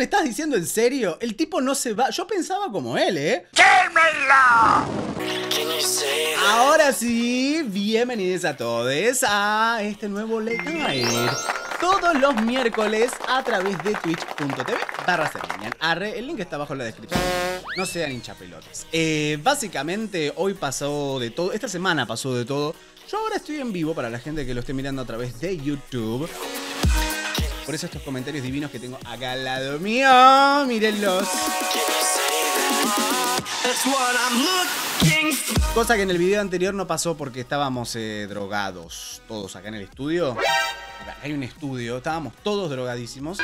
me estás diciendo en serio? El tipo no se va. Yo pensaba como él, ¿eh? Ahora sí, bienvenidos a todos a este nuevo Late Night. Todos los miércoles a través de twitch.tv/Serminian. El link está abajo en la descripción. No sean hinchapelotas. Básicamente hoy pasó de todo. Esta semana pasó de todo. Yo ahora estoy en vivo para la gente que lo esté mirando a través de YouTube. Por eso estos comentarios divinos que tengo acá al lado mío. Mírenlos. Cosa que en el video anterior no pasó porque estábamos drogados. Todos acá en el estudio. Acá hay un estudio. Estábamos todos drogadísimos.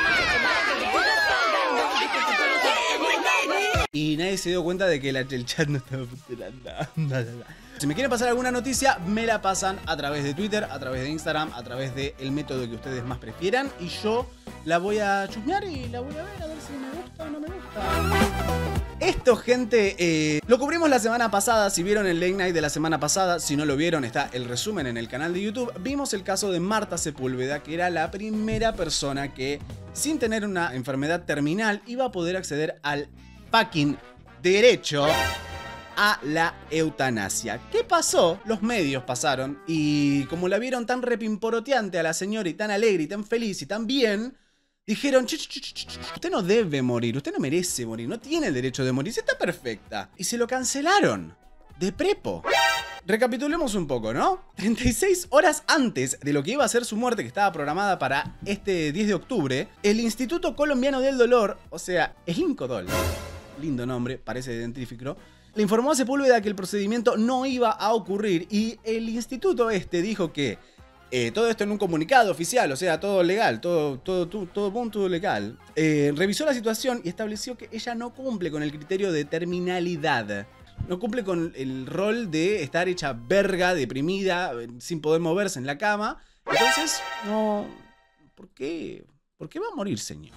Y nadie se dio cuenta de que el chat no estaba funcionando. Si me quieren pasar alguna noticia, me la pasan a través de Twitter, a través de Instagram, a través del método que ustedes más prefieran. Y yo la voy a chusmear y la voy a ver si me gusta o no me gusta. Esto, gente, lo cubrimos la semana pasada. Si vieron el Late Night de la semana pasada, si no lo vieron, está el resumen en el canal de YouTube. Vimos el caso de Marta Sepúlveda, que era la primera persona que, sin tener una enfermedad terminal, iba a poder acceder al fucking derecho a la eutanasia. ¿Qué pasó? Los medios pasaron y como la vieron tan repimporoteante a la señora y tan alegre y tan feliz y tan bien, dijeron, usted no debe morir, usted no merece morir, no tiene el derecho de morir, está perfecta. Y se lo cancelaron de prepo. Recapitulemos un poco, ¿no? 36 horas antes de lo que iba a ser su muerte, que estaba programada para este 10 de octubre, el Instituto Colombiano del Dolor, o sea, el INCODOL, lindo nombre, parece científico, le informó a Sepúlveda que el procedimiento no iba a ocurrir y el instituto dijo que todo esto en un comunicado oficial, o sea, todo legal, todo punto legal, revisó la situación y estableció que ella no cumple con el criterio de terminalidad. No cumple con el rol de estar hecha verga, deprimida, sin poder moverse en la cama. Entonces, no... ¿Por qué? ¿Por qué va a morir, señor?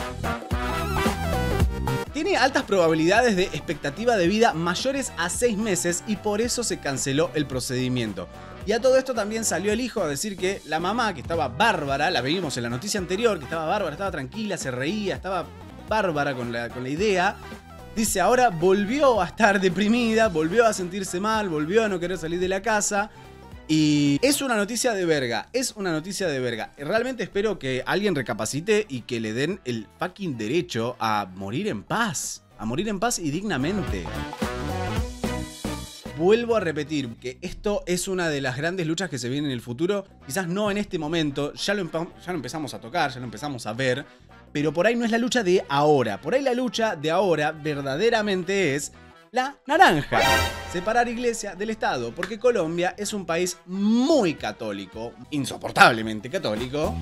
Tiene altas probabilidades de expectativa de vida mayores a 6 meses y por eso se canceló el procedimiento. Y a todo esto también salió el hijo a decir que la mamá, que estaba bárbara, la vimos en la noticia anterior, que estaba bárbara, estaba tranquila, se reía, estaba bárbara con la idea. Dice, ahora volvió a estar deprimida, volvió a sentirse mal, volvió a no querer salir de la casa. Y es una noticia de verga, es una noticia de verga. Realmente espero que alguien recapacite y que le den el fucking derecho a morir en paz y dignamente. Vuelvo a repetir que esto es una de las grandes luchas que se vienen en el futuro. Quizás no en este momento, ya lo empezamos a tocar, ya lo empezamos a ver. Pero por ahí no es la lucha de ahora. Por ahí la lucha de ahora verdaderamente es la naranja. Separar iglesia del Estado. Porque Colombia es un país muy católico. Insoportablemente católico.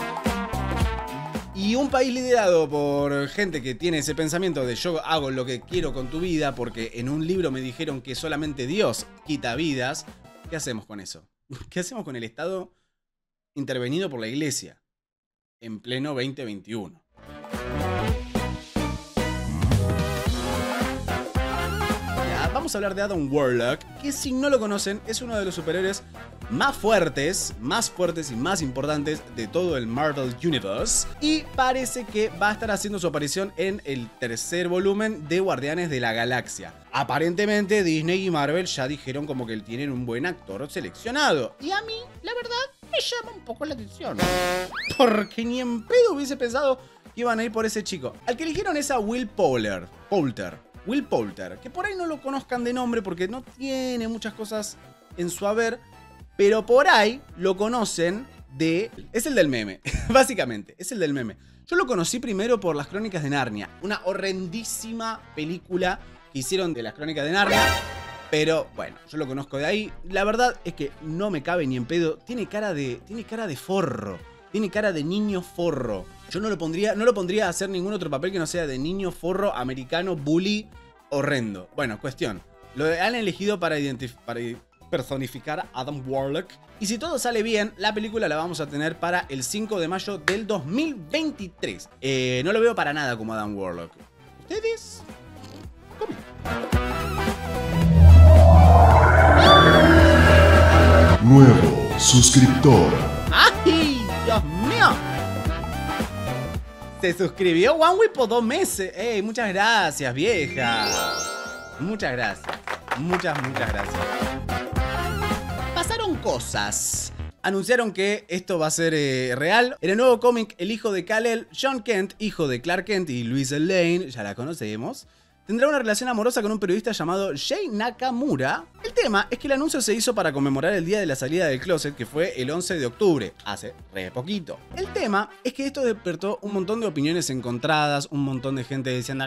Y un país liderado por gente que tiene ese pensamiento de yo hago lo que quiero con tu vida porque en un libro me dijeron que solamente Dios quita vidas. ¿Qué hacemos con eso? ¿Qué hacemos con el Estado intervenido por la iglesia en pleno 2021? Vamos a hablar de Adam Warlock, que si no lo conocen es uno de los superhéroes más fuertes y más importantes de todo el Marvel Universe. Y parece que va a estar haciendo su aparición en el tercer volumen de Guardianes de la Galaxia. Aparentemente Disney y Marvel ya dijeron como que tienen un buen actor seleccionado. Y a mí, la verdad, me llama un poco la atención. Porque ni en pedo hubiese pensado que iban a ir por ese chico. Al que eligieron es a Will Poulter, que por ahí no lo conozcan de nombre porque no tiene muchas cosas en su haber, pero por ahí lo conocen de... Es el del meme, básicamente, es el del meme. Yo lo conocí primero por Las Crónicas de Narnia, una horrendísima película que hicieron de Las Crónicas de Narnia, pero bueno, yo lo conozco de ahí. La verdad es que no me cabe ni en pedo, tiene cara de forro. Tiene cara de niño forro. Yo no lo pondría a hacer ningún otro papel que no sea de niño forro americano bully horrendo. Bueno, cuestión. Lo han elegido para personificar a Adam Warlock. Y si todo sale bien, la película la vamos a tener para el 5 de mayo del 2023. No lo veo para nada como Adam Warlock. ¿Ustedes? ¿Cómo? Nuevo suscriptor. ¡Ay, Dios mío! Se suscribió OneWeb por 2 meses. ¡Ey! Muchas gracias, vieja. Muchas gracias. Muchas gracias. Pasaron cosas. Anunciaron que esto va a ser real. En el nuevo cómic, el hijo de Kal-El, John Kent, hijo de Clark Kent y Lois Lane, ya la conocemos, tendrá una relación amorosa con un periodista llamado Jay Nakamura. El tema es que el anuncio se hizo para conmemorar el día de la salida del closet, que fue el 11 de octubre, hace re poquito. El tema es que esto despertó un montón de opiniones encontradas, un montón de gente diciendo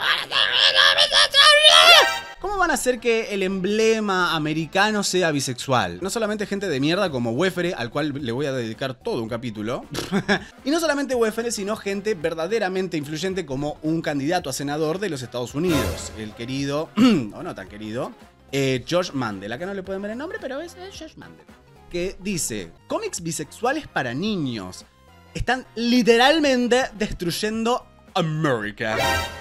¿cómo van a hacer que el emblema americano sea bisexual? No solamente gente de mierda como Wefere, al cual le voy a dedicar todo un capítulo. Y no solamente Wefere, sino gente verdaderamente influyente como un candidato a senador de los Estados Unidos. El querido, o no tan querido, Josh Mandel. Acá no le pueden ver el nombre, pero es Josh Mandel. Que dice, cómics bisexuales para niños están literalmente destruyendo América.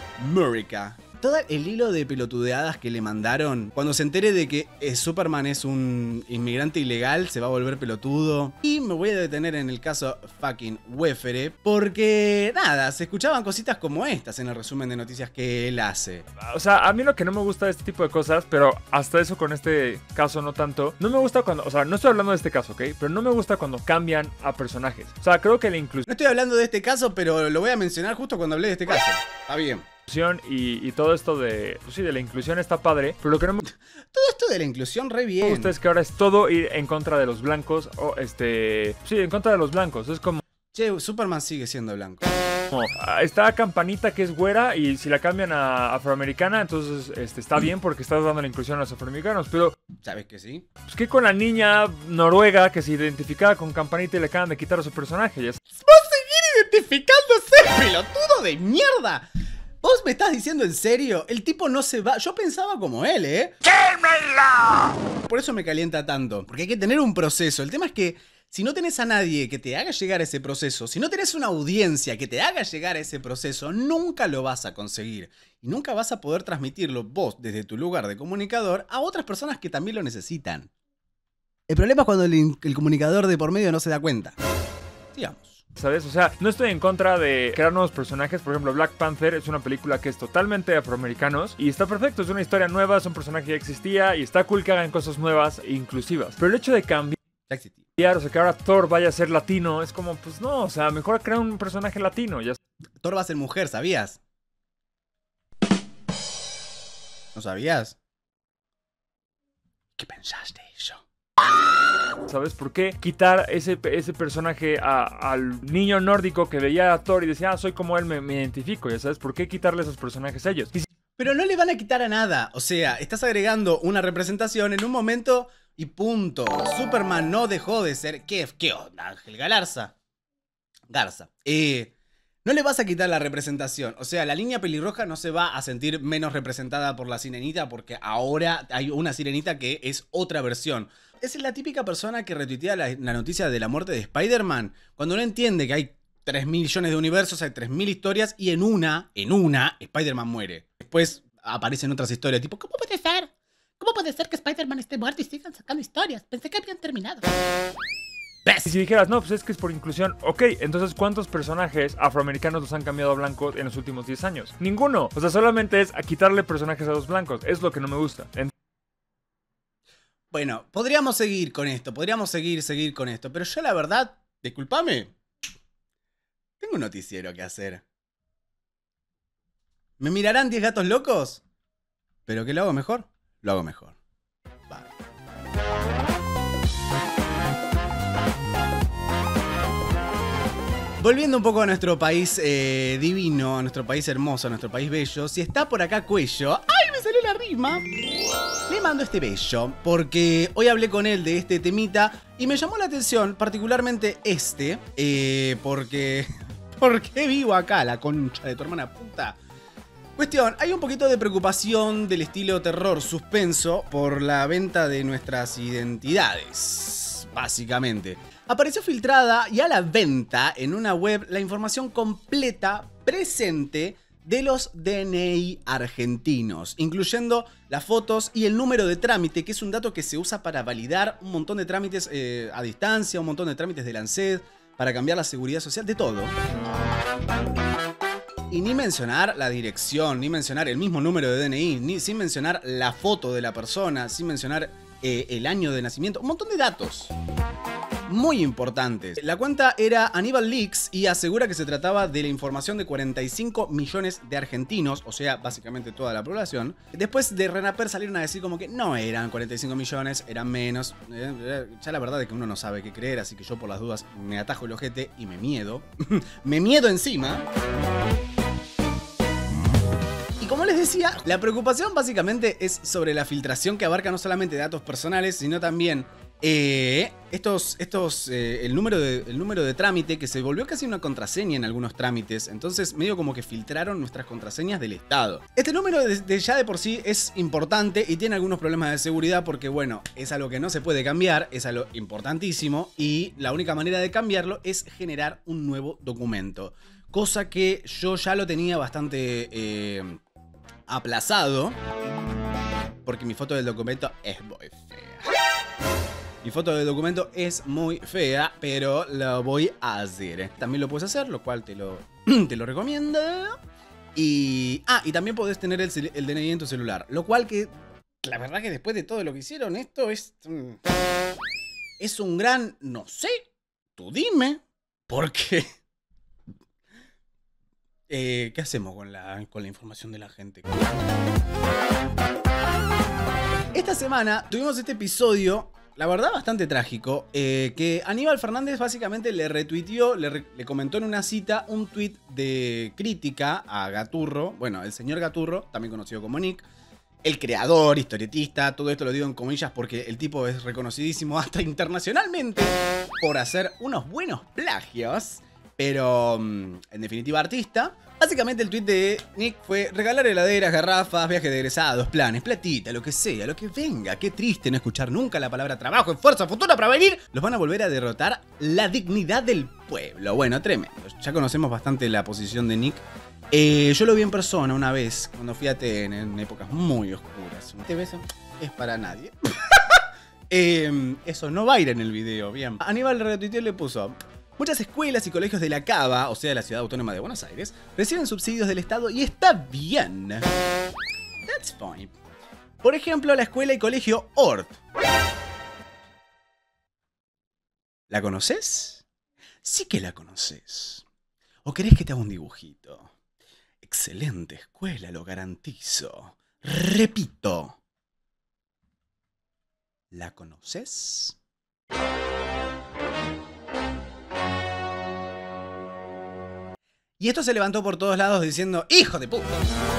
Todo el hilo de pelotudeadas que le mandaron, cuando se entere de que Superman es un inmigrante ilegal, se va a volver pelotudo. Y me voy a detener en el caso fucking Wefere, porque nada, se escuchaban cositas como estas en el resumen de noticias que él hace. O sea, a mí lo que no me gusta de este tipo de cosas, pero hasta eso con este caso no tanto, no me gusta cuando, o sea, no estoy hablando de este caso, ¿ok? Pero no me gusta cuando cambian a personajes. O sea, creo que la inclusión... No estoy hablando de este caso, pero lo voy a mencionar justo cuando hablé de este caso. Está bien. Y todo esto de, pues sí, de la inclusión está padre, pero lo que no me todo esto de la inclusión re bien. gusta es que ahora es todo ir en contra de los blancos, o sí, en contra de los blancos, es como... Che, Superman sigue siendo blanco. Está Campanita, que es güera, y si la cambian a afroamericana, entonces está bien porque estás dando la inclusión a los afroamericanos, pero... ¿Sabes que sí? Pues que con la niña noruega que se identificaba con Campanita y le acaban de quitar a su personaje. Ya... ¡Va a seguir identificándose, pelotudo de mierda! ¿Vos me estás diciendo en serio? El tipo no se va... Yo pensaba como él, ¡Quémela! Por eso me calienta tanto. Porque hay que tener un proceso. El tema es que si no tenés a nadie que te haga llegar a ese proceso, si no tenés una audiencia que te haga llegar a ese proceso, nunca lo vas a conseguir. Y nunca vas a poder transmitirlo vos desde tu lugar de comunicador a otras personas que también lo necesitan. El problema es cuando el comunicador de por medio no se da cuenta. Sigamos. ¿Sabes? O sea, no estoy en contra de crear nuevos personajes. Por ejemplo, Black Panther es una película que es totalmente afroamericanos y está perfecto, es una historia nueva, es un personaje que ya existía y está cool que hagan cosas nuevas e inclusivas. Pero el hecho de cambiar, o sea, que ahora Thor vaya a ser latino, es como, pues no, o sea, mejor crear un personaje latino. Ya... Thor va a ser mujer, ¿sabías? ¿No sabías? ¿Qué pensaste eso? ¿Sabes por qué quitar ese personaje al niño nórdico que veía a Thor y decía, soy como él, me identifico? ¿Ya sabes? ¿Por qué quitarle esos personajes a ellos? Pero no le van a quitar a nada. O sea, estás agregando una representación en un momento y punto. Superman no dejó de ser... ¿Qué onda, Ángel Galarza? Garza. No le vas a quitar la representación. O sea, la línea pelirroja no se va a sentir menos representada por la sirenita porque ahora hay una sirenita que es otra versión. Es la típica persona que retuitea la noticia de la muerte de Spider-Man cuando no entiende que hay 3.000 millones de universos, hay 3.000 historias y en una, Spider-Man muere. Después aparecen otras historias tipo, ¿cómo puede ser? ¿Cómo puede ser que Spider-Man esté muerto y sigan sacando historias? Pensé que habían terminado. Y si dijeras, no, pues es que es por inclusión, ok, entonces ¿cuántos personajes afroamericanos los han cambiado a blancos en los últimos 10 años? Ninguno. O sea, solamente es a quitarle personajes a los blancos. Es lo que no me gusta. Bueno, podríamos seguir con esto, seguir con esto, pero yo la verdad, discúlpame, tengo un noticiero que hacer. ¿Me mirarán 10 gatos locos? ¿Pero qué lo hago mejor? Lo hago mejor. Vale. Volviendo un poco a nuestro país divino, a nuestro país hermoso, a nuestro país bello, si está por acá Cuello... ¡Ay, me salió la rima! Le mando este bello, porque hoy hablé con él de este temita y me llamó la atención, particularmente porque... ¿Por qué vivo acá, la concha de tu hermana puta? Cuestión, hay un poquito de preocupación del estilo terror suspenso por la venta de nuestras identidades, básicamente. Apareció filtrada y a la venta en una web la información completa presente de los DNI argentinos, incluyendo las fotos y el número de trámite, que es un dato que se usa para validar un montón de trámites a distancia, un montón de trámites de la ANSES, para cambiar la seguridad social, de todo. Y ni mencionar la dirección, ni mencionar el mismo número de DNI, sin mencionar la foto de la persona, sin mencionar el año de nacimiento, un montón de datos muy importantes. La cuenta era Aníbal Leaks y asegura que se trataba de la información de 45 millones de argentinos, o sea, básicamente toda la población. Después de Renaper salieron a decir como que no eran 45 millones, eran menos. Ya la verdad es que uno no sabe qué creer, así que yo por las dudas me atajo el ojete y me miedo. Me miedo encima. Y como les decía, la preocupación básicamente es sobre la filtración que abarca no solamente datos personales, sino también el número de trámite, que se volvió casi una contraseña en algunos trámites. Entonces medio como que filtraron nuestras contraseñas del Estado. Este número ya de por sí es importante y tiene algunos problemas de seguridad porque, bueno, es algo que no se puede cambiar, es algo importantísimo y la única manera de cambiarlo es generar un nuevo documento. Cosa que yo ya lo tenía bastante aplazado porque mi foto del documento es muy fea. Mi foto del documento es muy fea, pero lo voy a hacer. También lo puedes hacer, lo cual te lo recomiendo. Y también podés tener el DNI en tu celular. Lo cual que, la verdad que después de todo lo que hicieron, esto es un gran, no sé, tú dime. Porque ¿qué hacemos con la información de la gente? Esta semana tuvimos este episodio, la verdad bastante trágico, que Aníbal Fernández básicamente le retuiteó, le comentó en una cita un tweet de crítica a Gaturro, bueno, el señor Gaturro, también conocido como Nick, el creador, historietista, todo esto lo digo en comillas porque el tipo es reconocidísimo hasta internacionalmente por hacer unos buenos plagios, pero en definitiva artista. Básicamente el tweet de Nick fue regalar heladeras, garrafas, viajes de egresados, planes, platita, lo que sea, lo que venga. Qué triste no escuchar nunca la palabra trabajo, esfuerzo, futuro para venir. Los van a volver a derrotar la dignidad del pueblo. Bueno, tremendo. Ya conocemos bastante la posición de Nick. Yo lo vi en persona una vez cuando fui a TN en épocas muy oscuras. Este beso es para nadie. Eso no va a ir en el video, bien. Aníbal retuiteó y le puso: muchas escuelas y colegios de la Cava, o sea, de la Ciudad Autónoma de Buenos Aires, reciben subsidios del Estado y está bien. That's fine. Por ejemplo, la escuela y colegio Ort. ¿La conoces? Sí que la conoces. ¿O querés que te haga un dibujito? Excelente escuela, lo garantizo. Repito. ¿La conoces? Y esto se levantó por todos lados diciendo: ¡hijo de puta!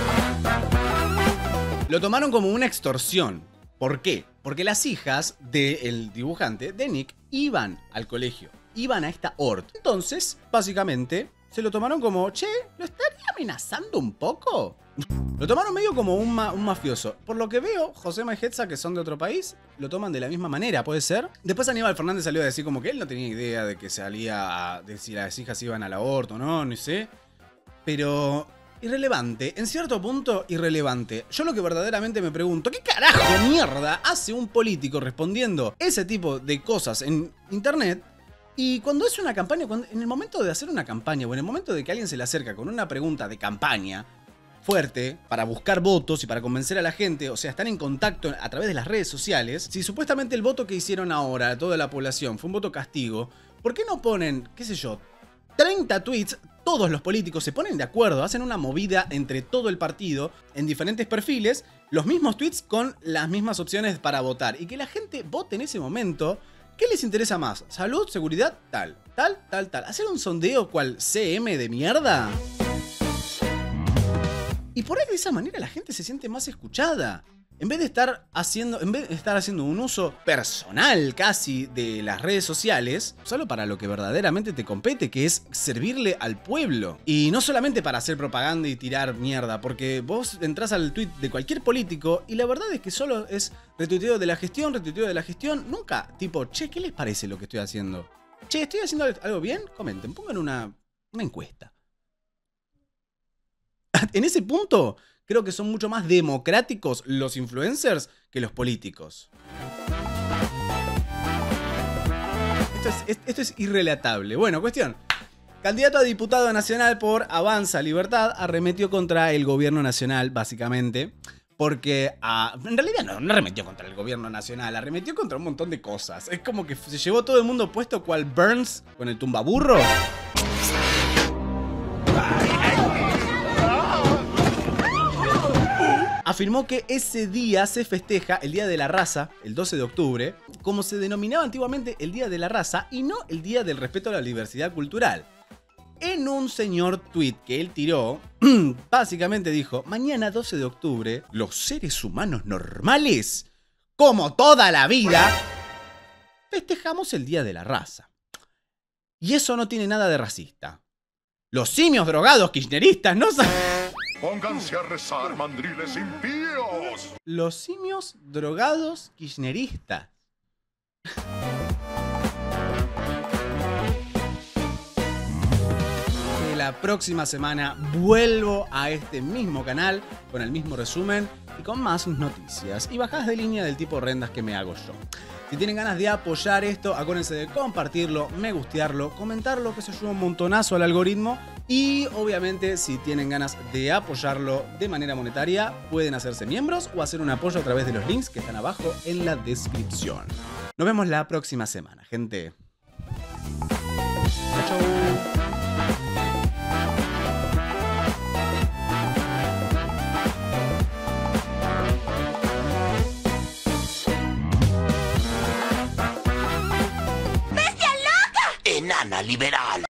Lo tomaron como una extorsión. ¿Por qué? Porque las hijas del dibujante, de Nick, iban al colegio. Iban a esta Ort. Entonces, básicamente, se lo tomaron como: che, ¿lo estaría amenazando un poco? Lo tomaron medio como un mafioso. Por lo que veo, Josema y Hetza, que son de otro país, lo toman de la misma manera, ¿puede ser? Después Aníbal Fernández salió a decir como que él no tenía idea de que de si las hijas iban al aborto o no, no sé. Pero irrelevante, en cierto punto irrelevante. Yo lo que verdaderamente me pregunto: ¿qué carajo mierda hace un político respondiendo ese tipo de cosas en internet? Y cuando es una campaña, en el momento de hacer una campaña o en el momento de que alguien se le acerca con una pregunta de campaña fuerte para buscar votos y para convencer a la gente, o sea, están en contacto a través de las redes sociales, si supuestamente el voto que hicieron ahora a toda la población fue un voto castigo, ¿por qué no ponen, qué sé yo, 30 tweets? Todos los políticos se ponen de acuerdo, hacen una movida entre todo el partido en diferentes perfiles, los mismos tweets con las mismas opciones para votar y que la gente vote en ese momento. ¿Qué les interesa más? ¿Salud? ¿Seguridad? Tal. ¿Hacer un sondeo cual CM de mierda? Y por ahí de esa manera la gente se siente más escuchada. En vez de estar haciendo un uso personal casi de las redes sociales, solo para lo que verdaderamente te compete, que es servirle al pueblo. Y no solamente para hacer propaganda y tirar mierda, porque vos entrás al tweet de cualquier político y la verdad es que solo es retuiteo de la gestión, nunca tipo: che, ¿qué les parece lo que estoy haciendo? Che, ¿estoy haciendo algo bien? Comenten, pongan una encuesta. En ese punto, creo que son mucho más democráticos los influencers que los políticos. Esto es irrelatable. Bueno, cuestión. Candidato a diputado nacional por Avanza Libertad arremetió contra el gobierno nacional, básicamente. Porque en realidad no arremetió contra el gobierno nacional, arremetió contra un montón de cosas. Es como que se llevó todo el mundo puesto cual Burns con el tumbaburro. Afirmó que ese día se festeja el Día de la Raza, el 12 de octubre, como se denominaba antiguamente el Día de la Raza y no el Día del Respeto a la Diversidad Cultural. En un señor tweet que él tiró, básicamente dijo: mañana 12 de octubre, los seres humanos normales, como toda la vida, festejamos el Día de la Raza. Y eso no tiene nada de racista. Los simios drogados kirchneristas no saben... Pónganse a rezar, mandriles impíos. Los simios drogados kirchneristas. La próxima semana vuelvo a este mismo canal con el mismo resumen y con más noticias y bajadas de línea del tipo horrendas que me hago yo. Si tienen ganas de apoyar esto, acuérdense de compartirlo, me gustearlo, comentarlo, que se ayuda un montonazo al algoritmo. Y obviamente si tienen ganas de apoyarlo de manera monetaria, pueden hacerse miembros o hacer un apoyo a través de los links que están abajo en la descripción. Nos vemos la próxima semana, gente. Chau, chau. Enana liberal.